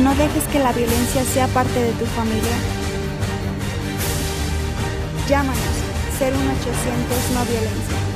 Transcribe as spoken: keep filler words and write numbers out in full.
no dejes que la violencia sea parte de tu familia. Llámanos cero uno ochocientos no violencia.